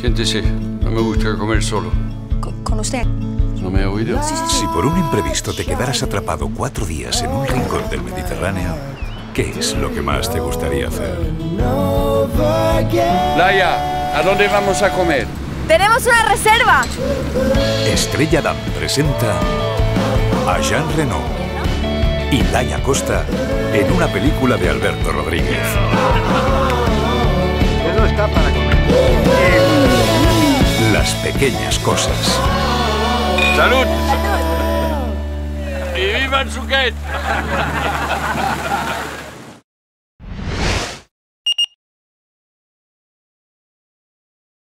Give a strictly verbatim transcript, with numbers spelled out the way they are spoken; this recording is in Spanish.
Siéntese, no me gusta comer solo. ¿Con, con usted? ¿No me ha oído? Sí, sí, sí. Si por un imprevisto te quedaras atrapado cuatro días en un rincón del Mediterráneo, ¿qué es lo que más te gustaría hacer? Laia, ¿a dónde vamos a comer? ¡Tenemos una reserva! Estrella Damm presenta a Jean Reno y Laia Costa en una película de Alberto Rodríguez. Eso está para comer. Las pequeñas cosas. ¡Salud! ¡Y viva el Suquet!